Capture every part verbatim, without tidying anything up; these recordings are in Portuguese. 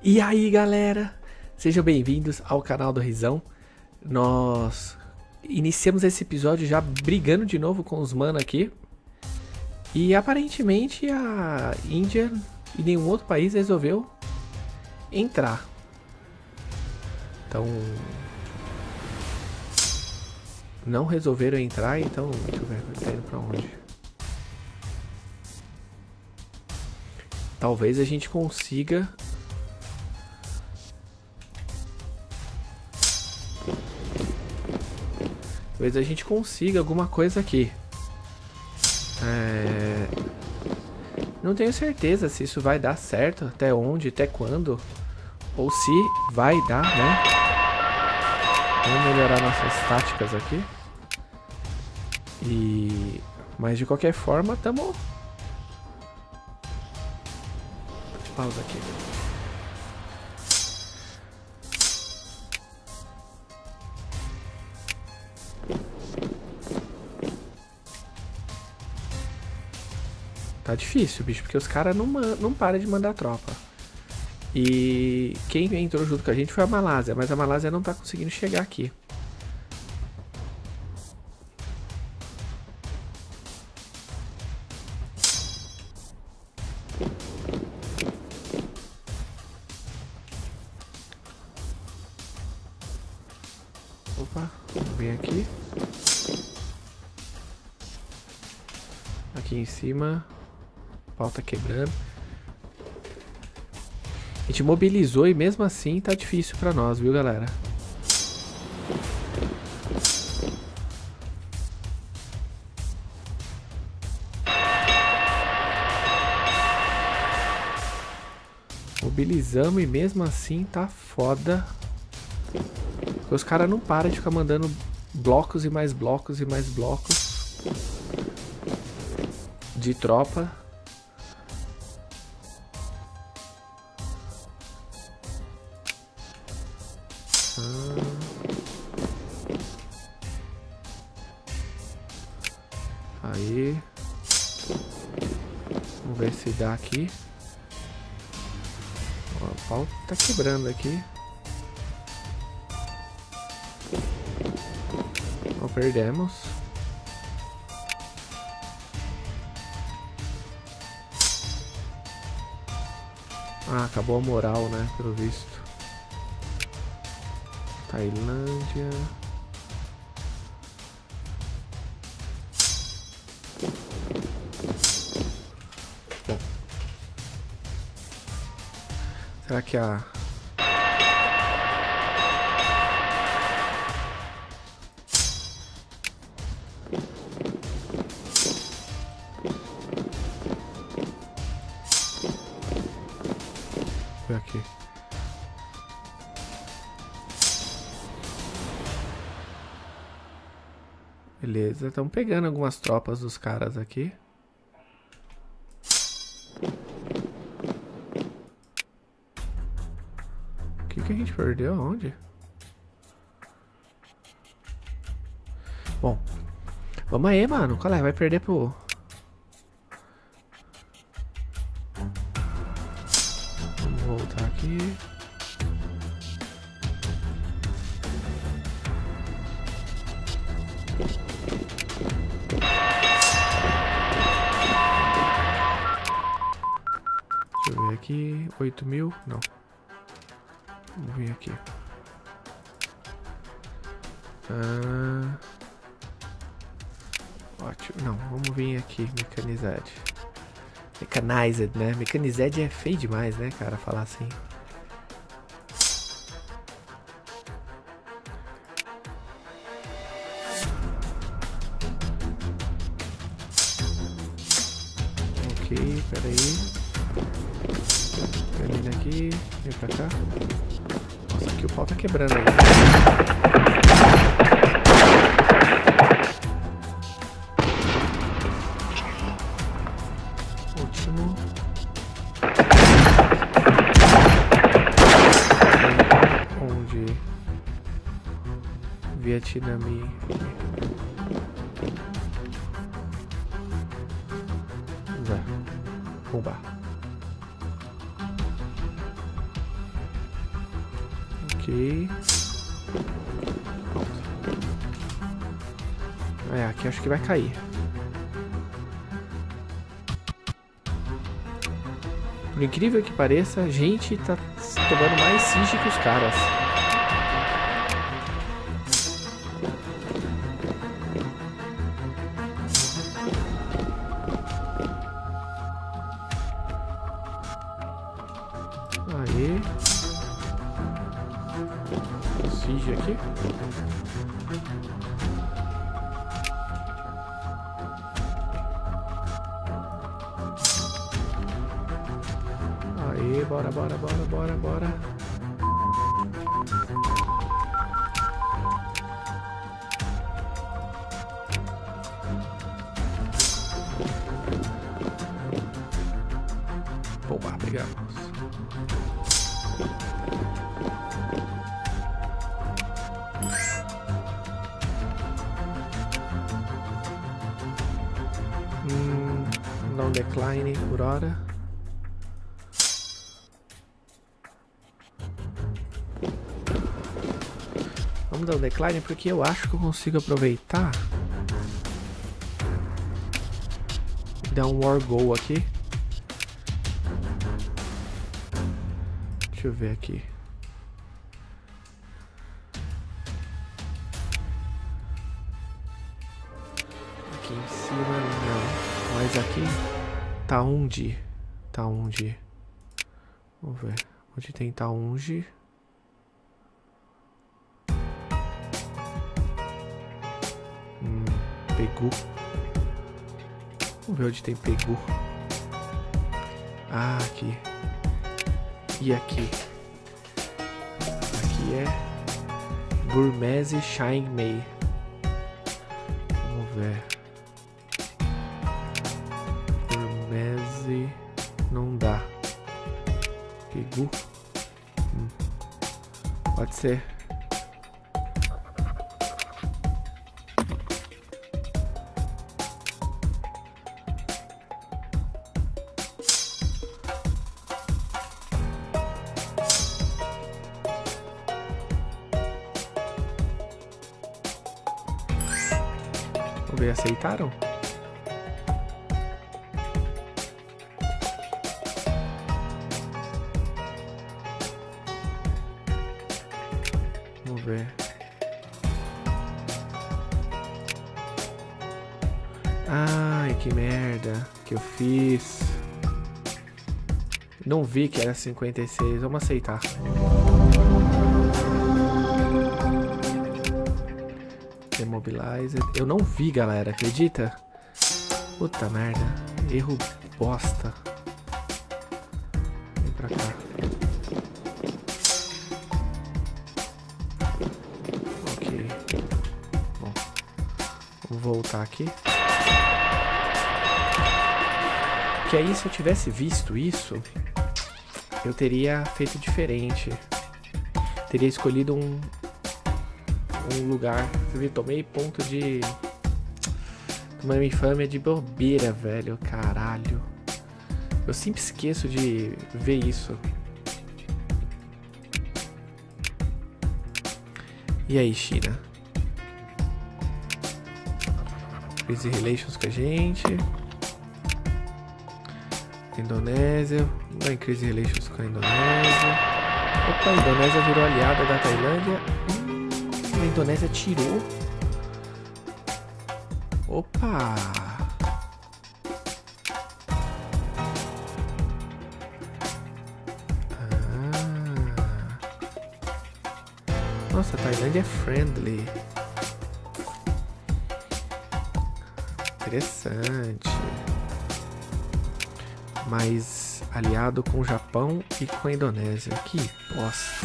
E aí galera, sejam bem-vindos ao canal do Rizão. Nós iniciamos esse episódio já brigando de novo com os mano aqui. E aparentemente a Índia e nenhum outro país resolveu entrar. Então... não resolveram entrar, então... deixa eu ver, tá indo pra onde? Talvez a gente consiga... Talvez a gente consiga alguma coisa aqui. É... Não tenho certeza se isso vai dar certo, até onde, até quando. Ou se vai dar, né? Vamos melhorar nossas táticas aqui. E... mas de qualquer forma, tamo... pausa aqui. Tá difícil, bicho, porque os caras não, não param de mandar tropa. E quem entrou junto com a gente foi a Malásia, mas a Malásia não tá conseguindo chegar aqui. Opa, vamos vir aqui. Aqui em cima. O pau tá quebrando. A gente mobilizou e mesmo assim tá difícil pra nós, viu, galera? Mobilizamos e mesmo assim tá foda. Porque os caras não param de ficar mandando blocos e mais blocos e mais blocos de tropa. Aí, vamos ver se dá aqui. Ó, o pau tá quebrando aqui. Não perdemos. Ah, acabou a moral, né? Pelo visto. Tailândia. Bom. Será que a... Foi aqui. Beleza, estamos pegando algumas tropas dos caras aqui. O que que a gente perdeu? Aonde? Bom, vamos aí, mano. Qual é? Vai perder pro... Vamos voltar aqui. Deixa eu ver aqui. oito mil? Não. Vamos vir aqui. Ah, ótimo. Não, vamos vir aqui. Mechanized. Mechanized, né? Mechanized é feio demais, né, cara? Falar assim. Ok, peraí. Termina aqui, vem pra cá. Nossa, aqui o pau tá quebrando aí. Último. Onde? Vietname. Vai. Roubar. Ok. Pronto. É, aqui acho que vai cair. Por incrível que pareça, a gente tá tomando mais siege que os caras. Aí. Siege aqui. Aí, bora, bora, bora, bora, bora. Bomba, pegamos. Hum, dá um decline por hora. Vamos dar um decline porque eu acho que eu consigo aproveitar e dar um war goal aqui. Deixa eu ver aqui. Aqui em cima não, mas aqui tá onde? Tá onde? Vamos ver. Onde tem tá onde? Hum, pegou. Vamos ver onde tem pegou. Ah, aqui. E aqui? Aqui é Burmese Shine Mei. Vamos ver. Burmese não dá. Pegou. Hum. Pode ser. Vamos ver, aceitaram? Vamos ver. Ai, que merda que eu fiz. Não vi que era cinquenta e seis. Vamos aceitar. Demobilizer. Eu não vi, galera. Acredita? Puta merda. Erro bosta. Vem pra cá. Ok. Bom. Vamos voltar aqui. Que aí, se eu tivesse visto isso, eu teria feito diferente. Teria escolhido um um lugar. Você viu? Tomei ponto de... Tomei uma infâmia de bobeira, velho. Caralho. Eu sempre esqueço de ver isso. E aí, China? Crazy Relations com a gente. Indonésia. Não é Crazy Relations com a Indonésia. Opa, a Indonésia virou aliada da Tailândia. A Indonésia tirou. Opa! Ah. Nossa, a Tailândia é friendly. Interessante. Mas aliado com o Japão e com a Indonésia. Que bosta.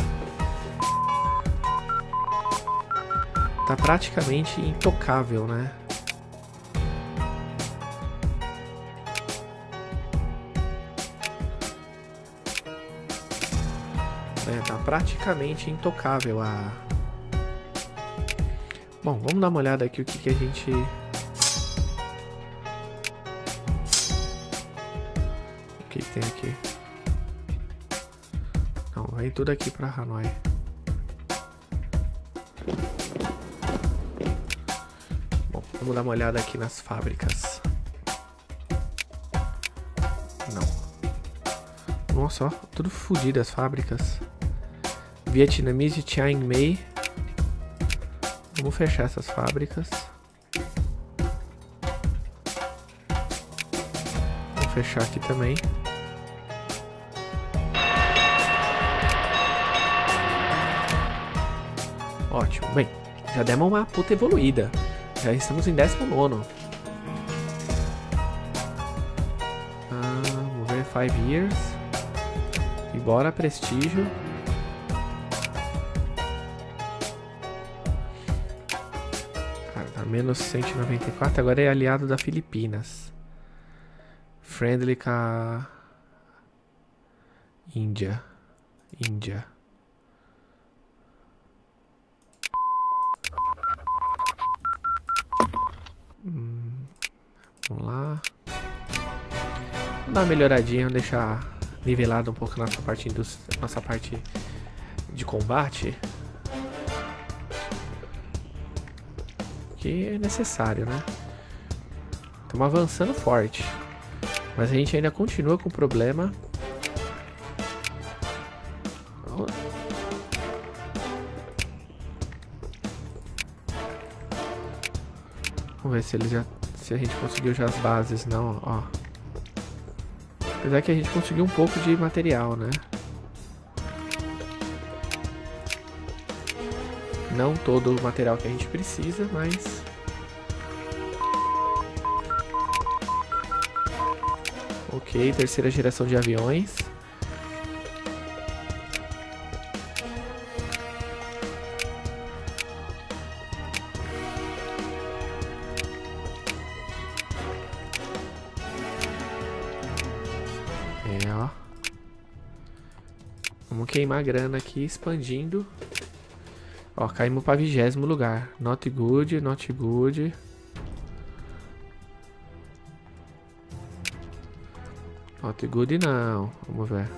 Tá praticamente intocável, né? É, tá praticamente intocável a... Bom, vamos dar uma olhada aqui o que, que a gente... O que, que tem aqui? Não, vem tudo aqui pra Hanoi. Vamos dar uma olhada aqui nas fábricas. Não. Nossa, ó, tudo fodido as fábricas. Vietnamese de Chiang Mai. Vamos fechar essas fábricas. Vou fechar aqui também. Ótimo. Bem, já demos uma puta evoluída. Já estamos em décimo nono. Ah, vamos ver. Five years. E bora, prestígio. Cara, tá menos cento e noventa e quatro. Agora é aliado da Filipinas. Friendly com a Índia. Índia. Hum, vamos lá. Vamos dar uma melhoradinha, vamos deixar nivelado um pouco nossa parte, nossa parte de combate. Que é necessário, né? Estamos avançando forte. Mas a gente ainda continua com o problema. Vamos ver se ele já, se a gente conseguiu já as bases, não, ó. Apesar que a gente conseguiu um pouco de material, né? Não todo o material que a gente precisa, mas... Ok, terceira geração de aviões. É, ó. Vamos queimar grana aqui, expandindo. Ó, caímos para vigésimo lugar. Not good, not good. Not good não. Vamos ver.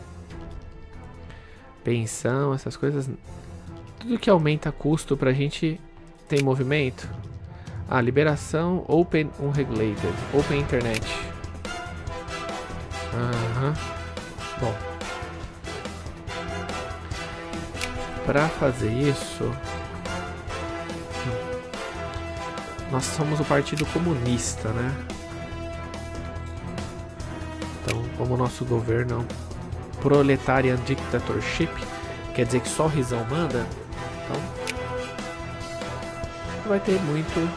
Pensão, essas coisas. Tudo que aumenta custo pra gente tem movimento. Ah, liberação, Open Unregulated, Open Internet. Aham. Bom. Pra fazer isso, nós somos o Partido Comunista, né? Então, como o nosso governo é um Proletarian Dictatorship, quer dizer que só o Rizão manda, então não vai ter muito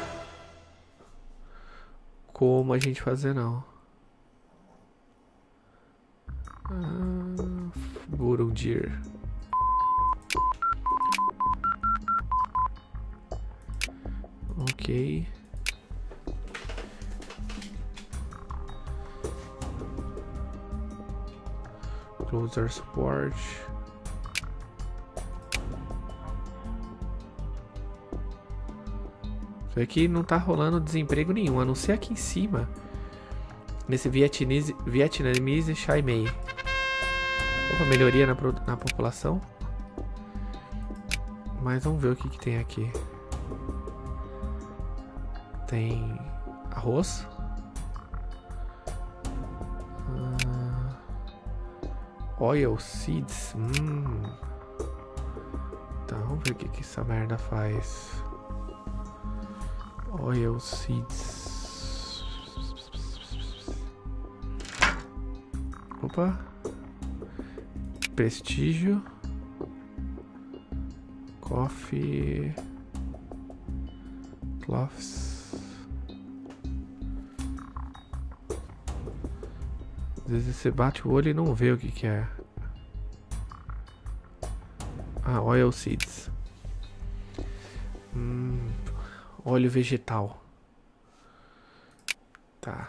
como a gente fazer, não. Ah, Burundir. Ok. Closer support. Isso aqui não tá rolando desemprego nenhum, a não ser aqui em cima. Nesse Vietnamese, Vietnamese Chiang Mai. Opa, melhoria na, na população. Mas vamos ver o que, que tem aqui. Tem arroz. Uh, oil seeds. Hum. Então vamos ver o que, que essa merda faz. Oil seeds. Opa. Prestígio. Coffee. Cloths. Às vezes você bate o olho e não vê o que que é. Ah, oil seeds. Hum, óleo vegetal. Tá.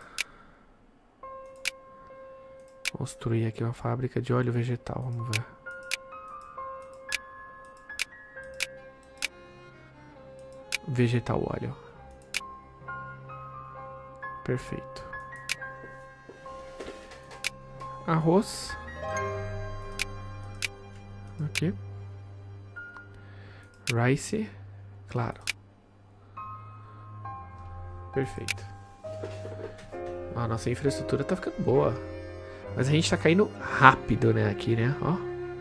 Construir aqui uma fábrica de óleo vegetal, vamos ver. Vegetal óleo. Perfeito. Arroz. Aqui. Rice. Claro. Perfeito. A nossa infraestrutura tá ficando boa. Mas a gente tá caindo rápido, né? Aqui, né? Ó.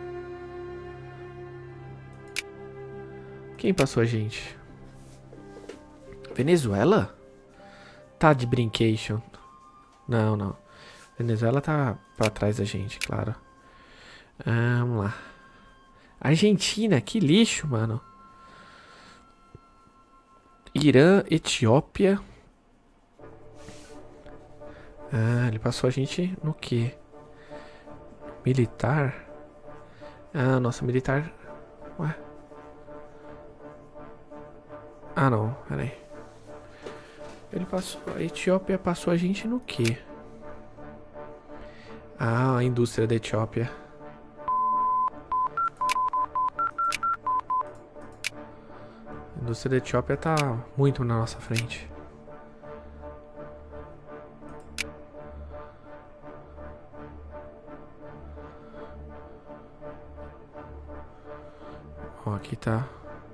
Quem passou a gente? Venezuela? Tá de brincation. Não, não. Venezuela tá pra trás da gente, claro. Ah, vamos lá. Argentina, que lixo, mano. Irã, Etiópia. Ah, ele passou a gente no quê? Militar? Ah, nossa, militar... Ué? Ah, não, peraí. Ele passou... A Etiópia passou a gente no quê? Ah, a indústria da Etiópia. A indústria da Etiópia tá muito na nossa frente. Ó, aqui tá.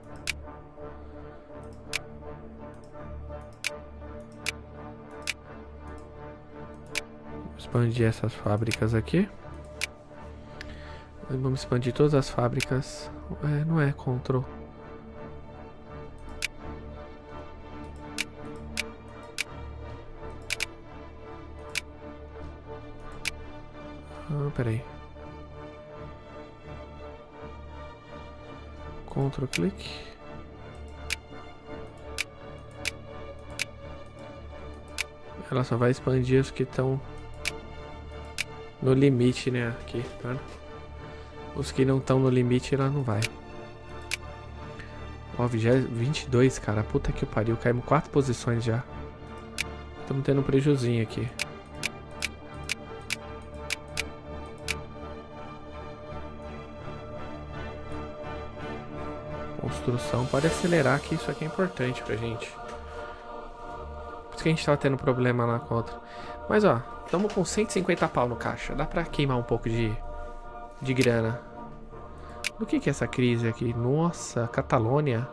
Vou expandir essas fábricas aqui. Vamos expandir todas as fábricas. É, não é Ctrl. Ah, peraí. Ctrl clique. Ela só vai expandir os que estão no limite, né? Aqui, tá? Os que não estão no limite, ela não vai. Ó, vinte e dois, cara. Puta que pariu. Caímos quatro posições já. Estamos tendo um prejuzinho aqui. Construção. Pode acelerar que isso aqui é importante pra gente. Por isso que a gente tava tendo problema lá com outra. Mas ó, estamos com cento e cinquenta pau no caixa. Dá pra queimar um pouco de, de grana. Do que que é essa crise aqui? Nossa, Catalônia.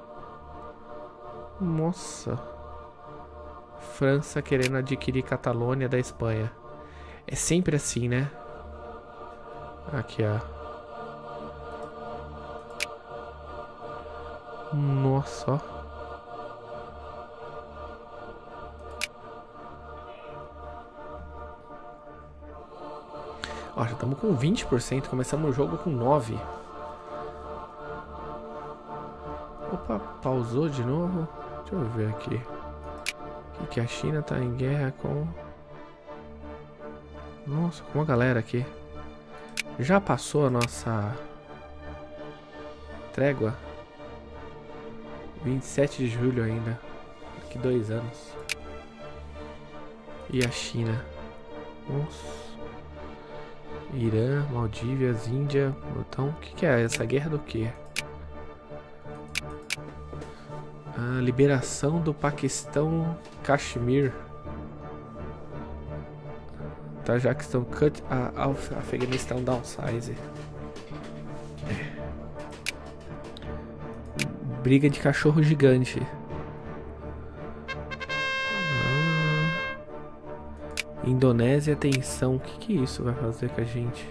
Nossa. França querendo adquirir Catalônia da Espanha. É sempre assim, né? Aqui, ó. Nossa, ó. Ó, já estamos com vinte por cento. Começamos o jogo com nove por cento. Opa, pausou de novo. Deixa eu ver aqui. Que, que a China tá em guerra com... Nossa, com uma galera aqui. Já passou a nossa trégua. vinte e sete de julho ainda. Daqui dois anos. E a China. Nossa. Irã, Maldívias, Índia. Então, o que, que é essa guerra do quê? A liberação do Paquistão, Kashmir. Tajiquistão, cut a, a Afeganistão downsize. É. Briga de cachorro gigante. Ah. Indonésia, tensão. O que, que isso vai fazer com a gente?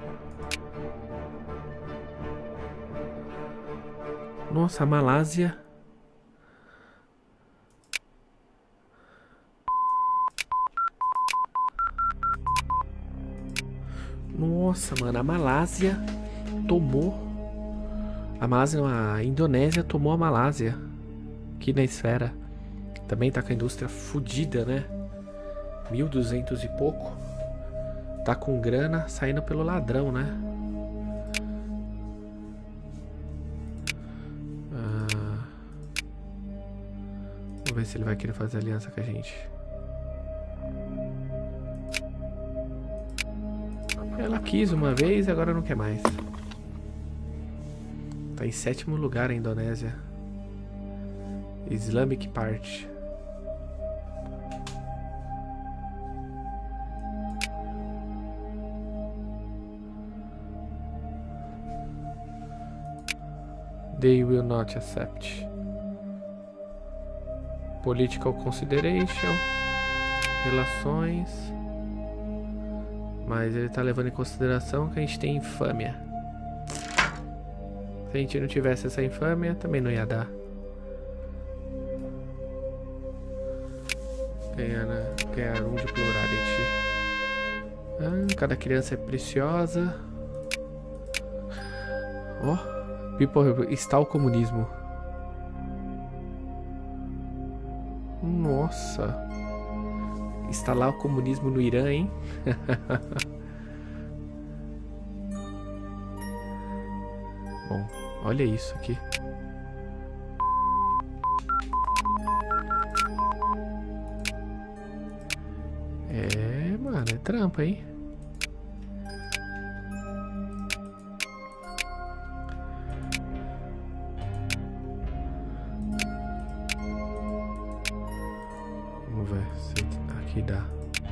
Nossa, a Malásia. Nossa, mano, a Malásia tomou. A Malásia, não, a Indonésia tomou a Malásia. Aqui na esfera. Também tá com a indústria fodida, né? mil e duzentos e pouco. Tá com grana saindo pelo ladrão, né? Ah, vamos ver se ele vai querer fazer aliança com a gente. Ela quis uma vez e agora não quer mais. Tá em sétimo lugar a Indonésia. Islamic Part. They will not accept. Political consideration. Relações. Mas ele tá levando em consideração que a gente tem infâmia. Se a gente não tivesse essa infâmia, também não ia dar. Ganhar, né? Ganhar um de plurality. Ah, cada criança é preciosa. Ó, oh, people está o comunismo. Nossa. Instalar o comunismo no Irã, hein? Bom, olha isso aqui. É, mano, é trampa, hein? Vamos ver se aqui dá.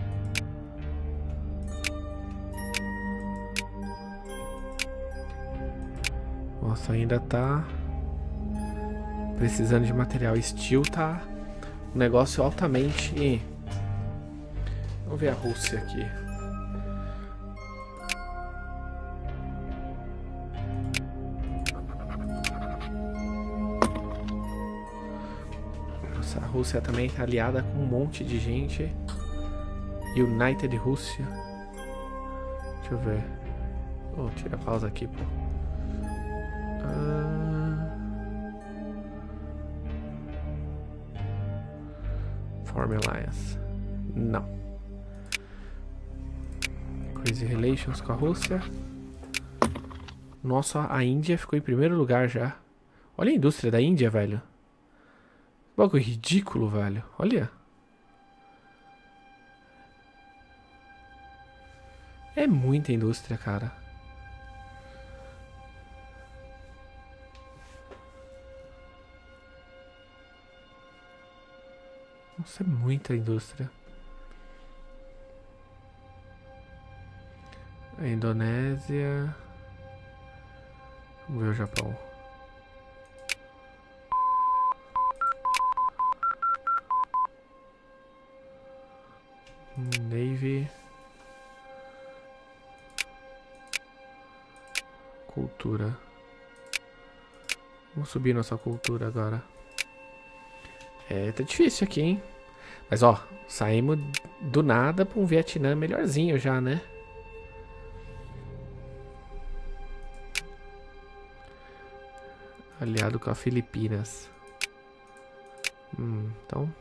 Nossa, ainda tá precisando de material. Steel tá um negócio altamente. Vamos ver a Rússia aqui. Nossa, a Rússia também tá aliada com um monte de gente. United Rússia. Deixa eu ver. Oh, tira a pausa aqui, pô. Ah... Form Alliance. Não. Crazy Relations com a Rússia. Nossa, a Índia ficou em primeiro lugar já. Olha a indústria da Índia, velho. Bagulho ridículo, velho. Olha. É muita indústria, cara. Nossa, é muita indústria. A Indonésia. Vamos ver o Japão. Navy. Cultura. Vamos subir nossa cultura agora. É, tá difícil aqui, hein? Mas ó, saímos do nada pra um Vietnã melhorzinho já, né? Aliado com a Filipinas. Hum, então.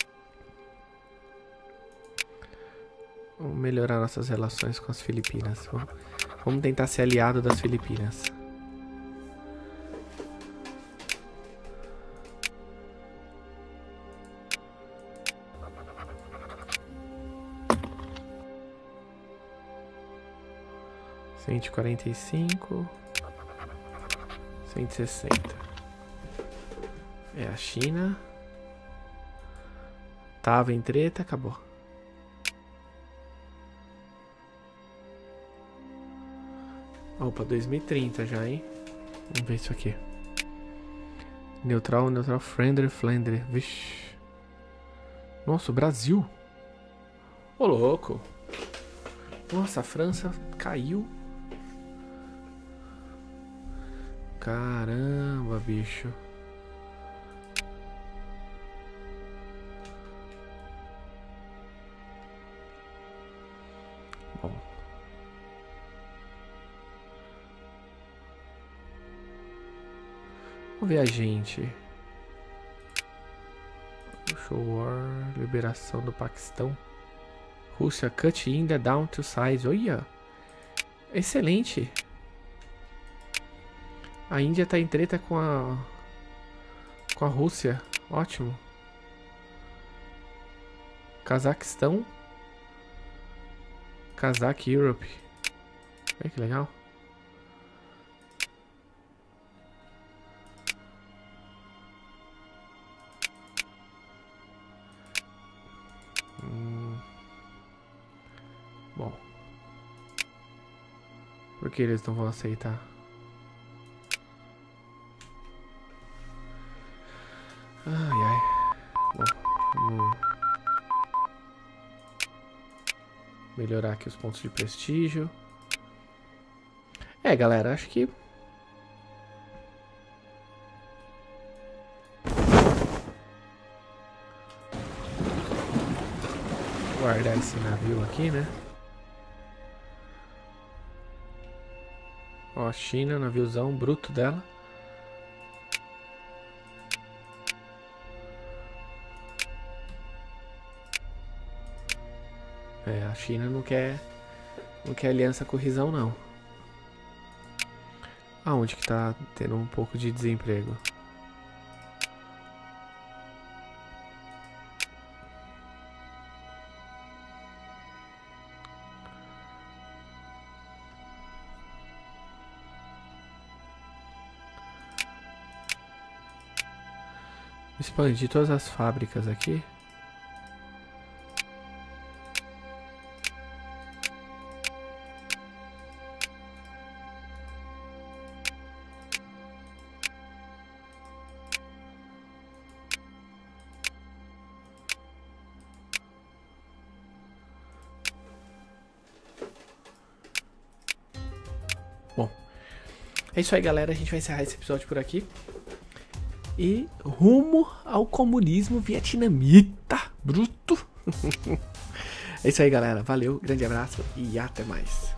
Vamos melhorar nossas relações com as Filipinas. Vamos tentar ser aliado das Filipinas. cento e quarenta e cinco. cento e sessenta. É a China. Tava em treta, acabou. Opa, dois mil e trinta já, hein? Vamos ver isso aqui. Neutral, neutral, Flandre, Flandre. Vixe. Nossa, o Brasil. Ô, louco. Nossa, a França caiu. Caramba, bicho. Bom. Vamos ver a gente. Show War, liberação do Paquistão. Rússia, cut India down to size. Olha. Excelente. A Índia tá em treta com a com a Rússia. Ótimo. Cazaquistão. Kazakh Europe. Olha que legal. Hum. Bom. Por que eles não vão aceitar? Ai, ai. Bom. melhorar aqui os pontos de prestígio. É, galera, acho que... guardar esse navio aqui, né? Ó, China, naviozão bruto dela. É, a China não quer não quer aliança com o Rizão, não. Aonde que tá tendo um pouco de desemprego? Expandir todas as fábricas aqui. Bom, é isso aí, galera. A gente vai encerrar esse episódio por aqui. E rumo ao comunismo vietnamita bruto. É isso aí, galera. Valeu, grande abraço e até mais.